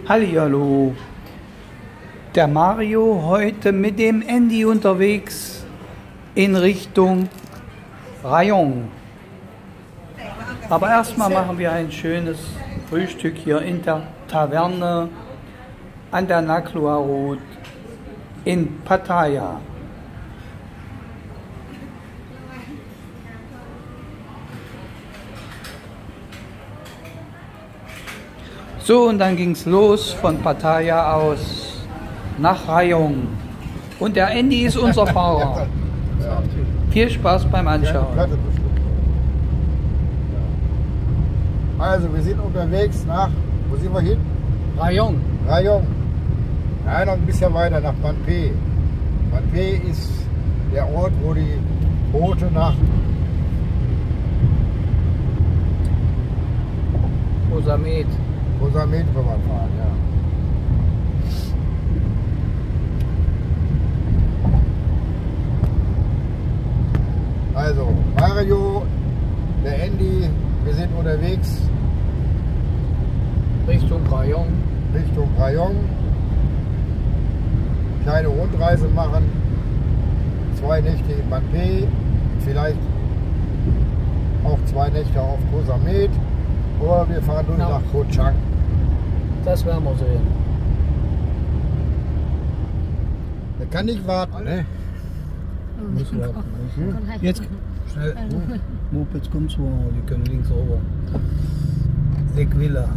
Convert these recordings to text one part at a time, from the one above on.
Hallihallo, der Mario heute mit dem Andy unterwegs in Richtung Rayong. Aber erstmal machen wir ein schönes Frühstück hier in der Taverne an der Naklua Road in Pattaya. So, und dann ging es los von Pattaya aus nach Rayong. Und der Andy ist unser Fahrer. Viel Spaß beim Anschauen. Also, wir sind unterwegs nach, wo sind wir hin? Rayong. Rayong. Ja, noch ein bisschen weiter nach Manpe. Manpe ist der Ort, wo die Boote nach Koh Samet fahren, ja. Also, Mario, der Andy, wir sind unterwegs Richtung Rayong. Kleine Rundreise machen, 2 Nächte in Manpe, vielleicht auch 2 Nächte auf Koh Samet, oder wir fahren durch nach Koh Chang. Das werden wir sehen. Der kann nicht warten, ne? Muss warten. Jetzt schnell. Mopeds kommt zu, die können links rüber. Sequila.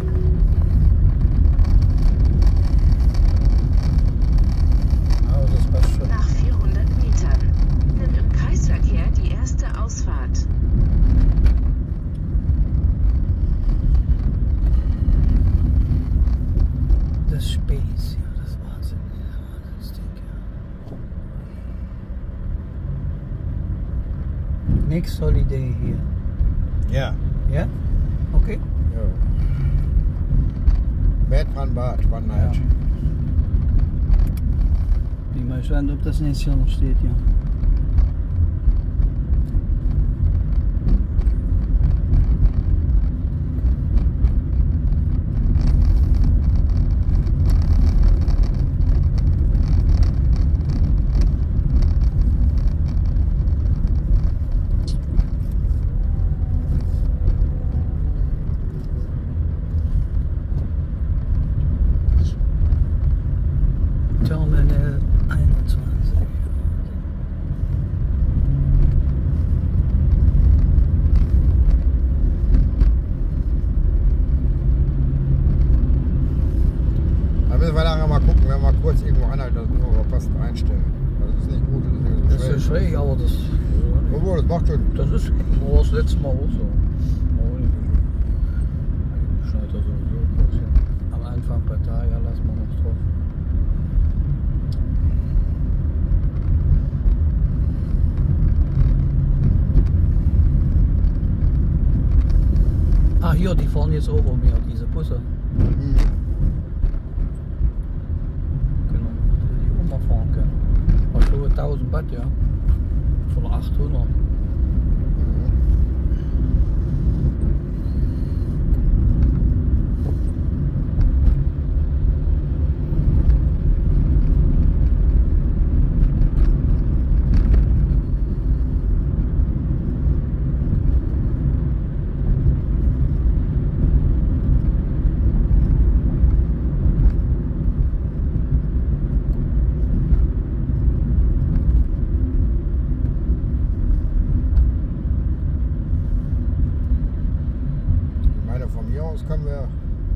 Aber das passt schon. Nach 400 Metern nimmt im Kreisverkehr die erste Ausfahrt. Das Space, ja, das Wahnsinn. Das Ding, ja. Next holiday hier. Ja. Ja? Okay. Ja. Bad, one night. Bin mal gespannt, ob das nächstes Jahr noch steht, ja. Terminal 21. Da müssen wir nachher mal gucken, wenn wir mal kurz irgendwo anhalten, das müssen wir aber passend einstellen. Das ist nicht gut. Das ist schräg, aber das. Obwohl, das macht schon. Das ist war das letzte Mal auch so. Schneidet er sowieso kurz hin. Am Anfang Pattaya lassen wir noch drauf. Ah, hier, die fahren jetzt auch um hier, diese Busse. Mhm. Genau, die auch mal fahren können. Aber schon 1000 Watt, ja. Oder 800. Von mir aus können wir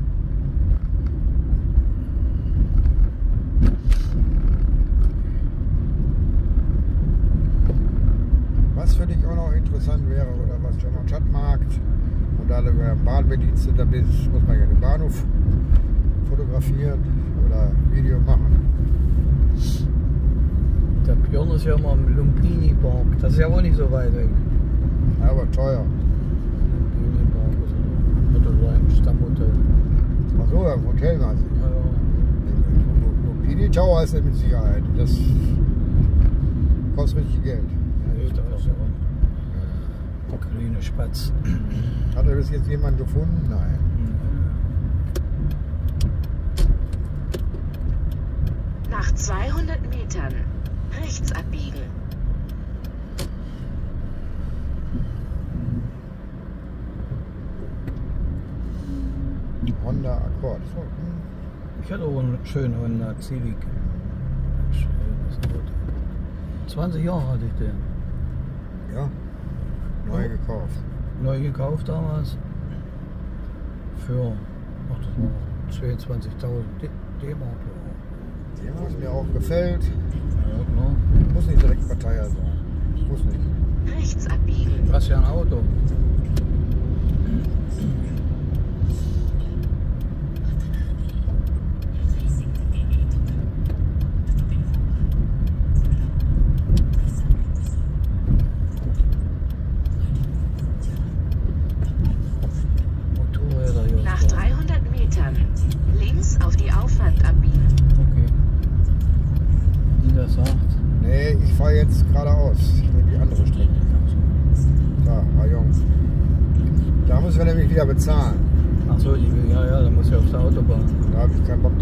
was für dich auch noch interessant wäre oder was schon am Stadtmarkt und da du am Bahnbediensteter bist, muss man ja den Bahnhof fotografieren oder Video machen. Der Björn ist ja immer im Lumpini Park, das ist ja auch nicht so weit weg. Aber teuer. Lumpini Park ist oder ein Stammhotel. Ach so, im Hotel meinst du? Ja, ja. Lumpini Tower ist ja mit Sicherheit. Das kostet richtig Geld. Der grüne Spatz. Hat er bis jetzt jemand gefunden? Nein. Nach 200 Metern rechts abbiegen. Honda Accord. So, Ich hatte auch einen schönen Honda Civic. Schönes Auto. 20 Jahre hatte ich den. ja, neu gekauft. Neu gekauft damals. Für, ach, das war 22.000 D-Mark. Die was mir auch gefällt. Ja, genau. Muss nicht direkt Partei sein. Muss nicht. Rechts abbiegen. Du hast ja ein Auto. Motorräder hier. Nach 300 Metern links auf die Auffahrt abbiegen. Okay. Wie das sagt. Nee, ich fahre jetzt geradeaus. Ich nehme die andere Strecke. Da, Rayong. Da müssen wir nämlich wieder bezahlen. Ach so, ja, da muss ich auf der Autobahn. Da habe ich keinen Bock drauf.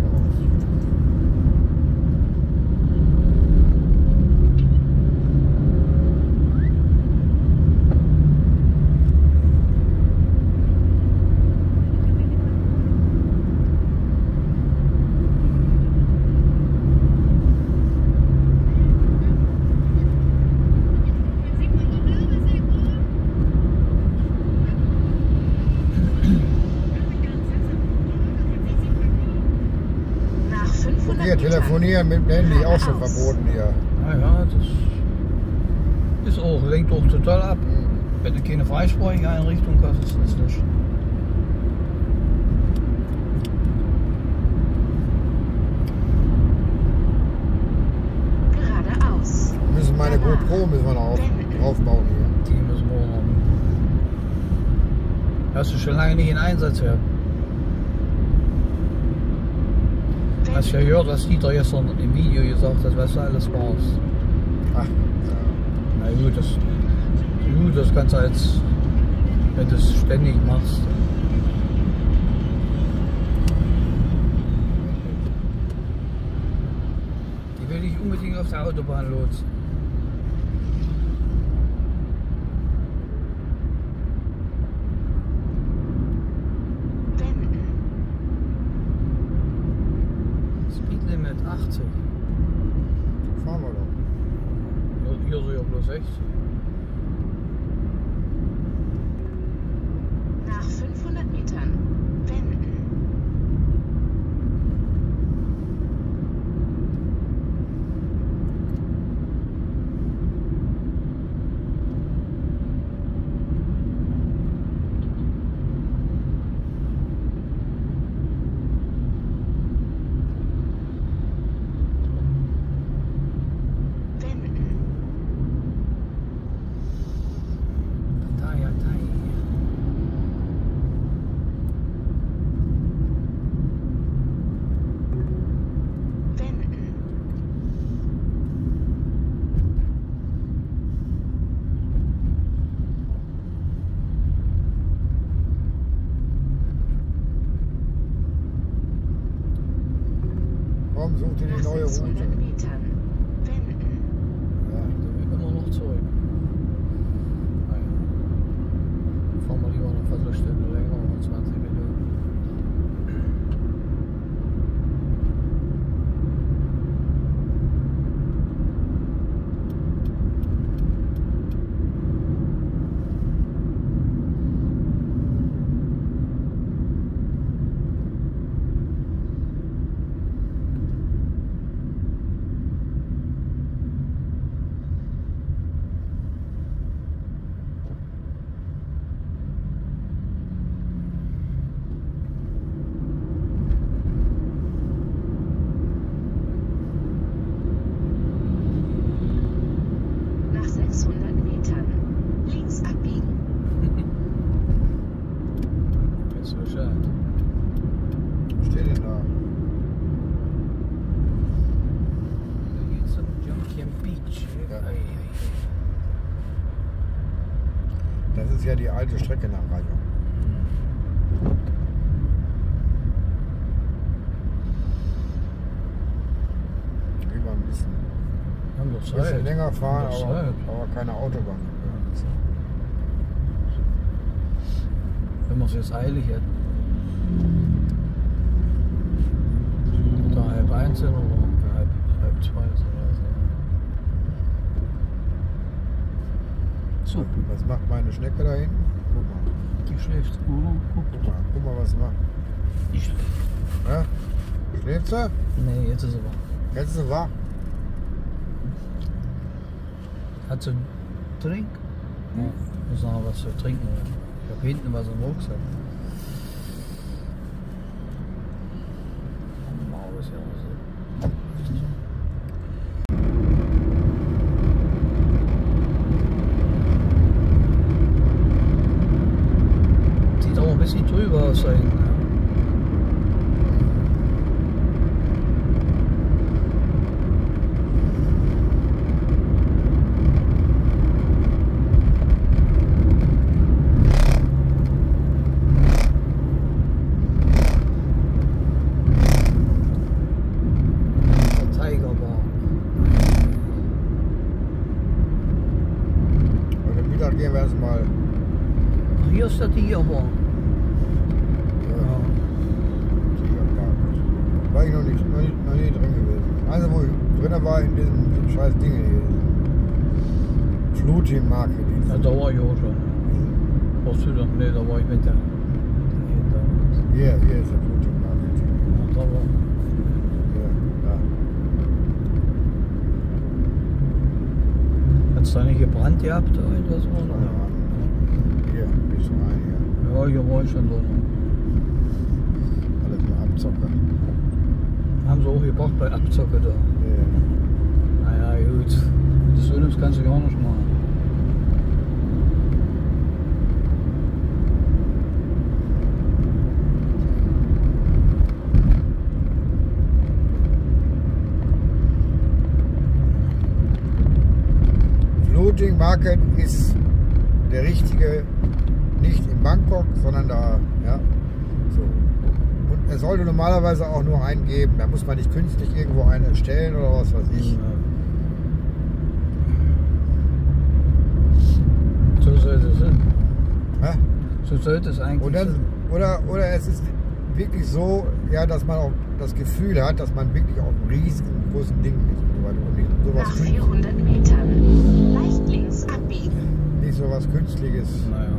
Nach 500 Hier, Metern telefonieren mit dem Handy auch schon geradeaus. verboten hier. Ja, das ist auch, lenkt auch total ab. Hm. Wenn du keine freisprachige Einrichtung hast, ist das nicht. Geradeaus. Müssen meine GoPro müssen wir noch draufbauen hier. Die müssen wir noch. Hast du schon lange nicht in Einsatz gehabt? Hast ja gehört, was Dieter gestern im Video gesagt hat, was du alles brauchst. Ach, Na gut, das kannst du jetzt, wenn du es ständig machst. Die will ich unbedingt auf der Autobahn lotsen. Wenden. Speedlimit 80. fahren wir doch. Hier so ja bloß 60. Nach 500 Metern wenden. Komm, such dir die Nach neue 600 Route. Metern wenden. Ja, der will immer noch zurück. Naja. Fahren wir lieber noch eine Viertelstunde länger oder 20 Minuten. Nach 600 Metern links abbiegen. Jetzt so Bescheid. Was steht denn da? Dann geht's zum Junction Beach. Ja. Ei, ei, Das ist ja die alte Strecke nach Rayong. Ein bisschen länger fahren, Das aber Zeit. keine Autobahn. Wenn wir es jetzt eilig hätten. Oder 1:30 sind oder 1:30 sind oder so. So, Was macht meine Schnecke da hinten? Guck mal. die schläft, oder? Guck mal, was sie macht. Die schläft. Ja? Schläft sie? Nee, jetzt ist sie wach. Jetzt ist sie wach. Hat sie einen Trink? Ja. Muss noch was zu trinken. Ich habe hinten was im Rucksack. Maul ist ja auch so. Sieht auch ein bisschen drüber aus da hinten. Gehen wir erstmal. Hier ist der Tigerbar. Ja. Tigerpark. War ich noch nie drin gewesen. Also wo ich drin war in diesem scheiß Ding hier. Floating Market. Ja, da war ich auch schon. Warst du da? Ne, da war ich mit der. Hier ist der Floating Market. Ja, da war. Ja. Hat es da nicht gebrannt gehabt oder irgendwas? Oder? Hier, bis rein hier. Ja, hier war ich schon drin. Alles nur Abzocker. Haben sie auch gebracht bei Abzocke da. Ja. Naja, gut. Das Öl kannst du gar nicht machen. Floating Market ist der richtige, nicht in Bangkok, sondern da, ja, so. Und er sollte normalerweise auch nur einen geben. Da muss man nicht künstlich irgendwo einen erstellen oder was weiß ich. Ja. So sollte es sein. Ja? So sollte es eigentlich Und dann, sein. oder es ist wirklich so, ja, dass man auch das Gefühl hat, dass man wirklich auf einem riesengroßen Ding ist und so weiter. Und nicht sowas Nach 400 Metern leicht links abbiegen. nicht so was Künstliches. Naja.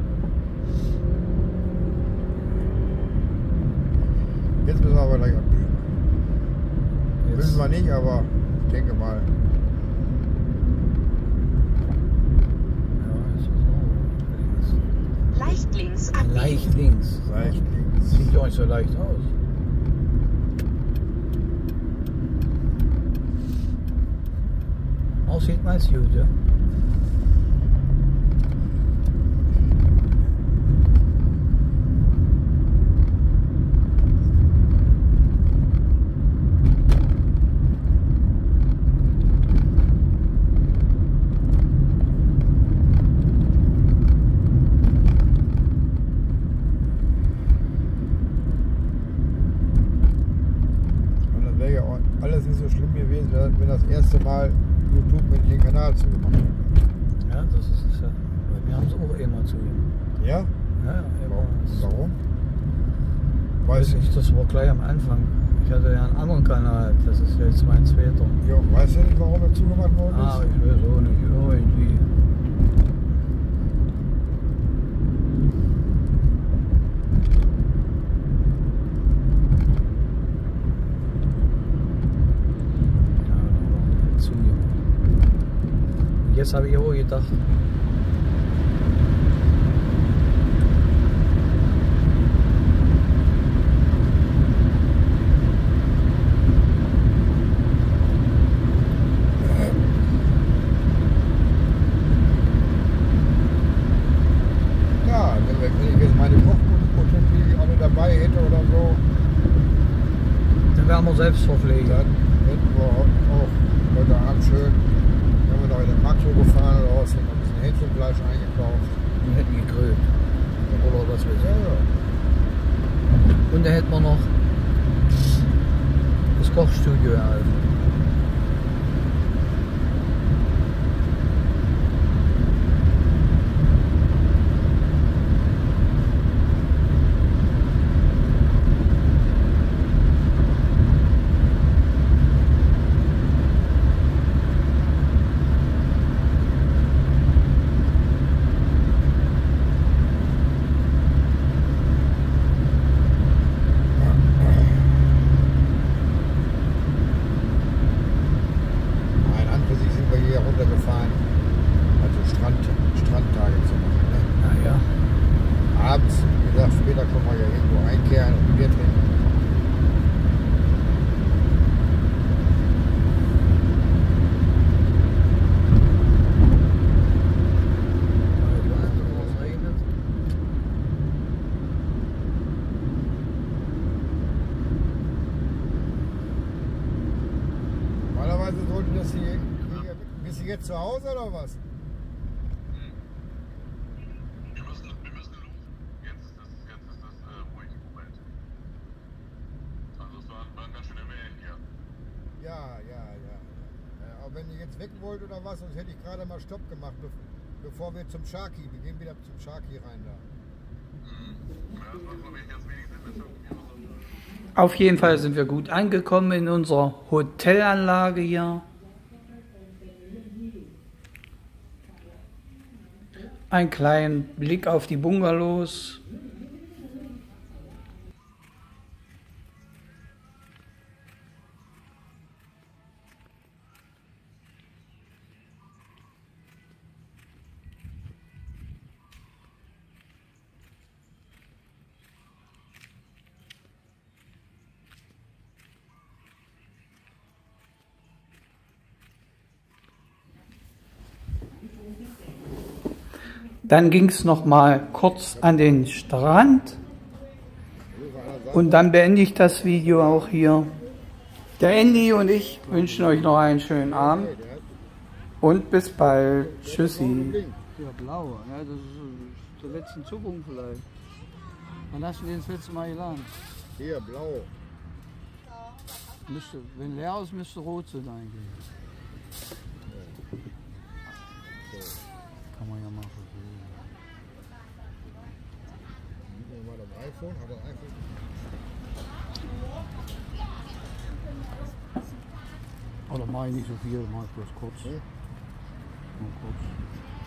Jetzt müssen wir aber gleich abbiegen. Jetzt. Müssen wir nicht, aber ich denke mal. Ja, jetzt ist auch links. Leicht links abbiegen. Leicht links. Leicht links. Sieht ja auch nicht so leicht aus. Aussieht meist gut, ja. Und das wäre ja auch alles nicht so schlimm gewesen, wenn das erste Mal YouTube mit den Kanal zugemacht hat. Ja, das ist es ja. Weil wir haben es auch immer zu ihm. Ja? Ja, ja, Warum? immer. Warum? Weiß ich, das war gleich am Anfang. Ich hatte ja einen anderen Kanal, das ist jetzt mein zweiter. Ja, weißt du nicht, warum er zugemacht worden ist? Ah, ich weiß auch nicht, irgendwie. Ja, dann war er zugemacht. Und jetzt habe ich auch gedacht, Ja, wenn ich jetzt meine Kochutensili alle dabei hätte oder so, dann wären wir Selbstverpfleger. dann hätten wir auch heute Abend schön, wenn wir noch in den Makro gefahren oder was, hätten wir ein bisschen Hähnchenfleisch eingekauft. Wir hätten gegrillt. Oder was weiß Ja, ich. ja. Und da hätten wir noch das Kochstudio erhalten. gerne Bier trinken. Normalerweise sollte das hier. Bist du jetzt zu Hause oder was? Wir müssen los. Jetzt ist das ruhig im Moment. Also es war ein ganz schöner Wellen hier. Ja. Aber wenn ihr jetzt weg wollt oder was, sonst hätte ich gerade mal Stopp gemacht, bevor wir zum Sharky. Wir gehen wieder zum Sharky rein da. Ja, das macht glaube ich jetzt wenig Sinn mit irgendwie. Auf jeden Fall sind wir gut angekommen in unserer Hotelanlage hier. Ein kleinen Blick auf die Bungalows. Dann ging es noch mal kurz an den Strand und dann beende ich das Video auch hier. Der Andy und ich wünschen euch noch einen schönen Abend und bis bald. Tschüssi. Ja, blau, ja, das ist zur letzten Zuckung vielleicht. Wann hast du den das letzte Mal geladen? Hier, blau. Müsste, wenn leer ist, müsste rot sein eigentlich. Kann man ja mal versuchen. Mal das iPhone, hat das iPhone. Oder mache ich nicht so viel, mache ich bloß kurz. Hm? Nur kurz.